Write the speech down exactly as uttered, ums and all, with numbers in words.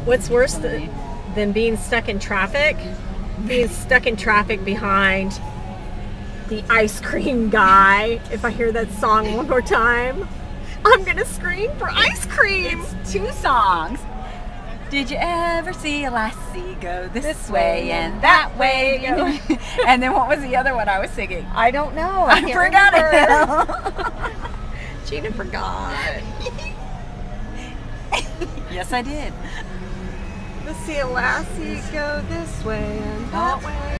What's worse th- than being stuck in traffic? Being stuck in traffic behind the ice cream guy. If I hear that song one more time, I'm gonna scream for ice cream. It's two songs. Did you ever see a lassie go this, this way and that way? Go? And then what was the other one I was singing? I don't know. I, I forgot it. Gina forgot. Yes, I did. Let's see a lassie go this way and that way.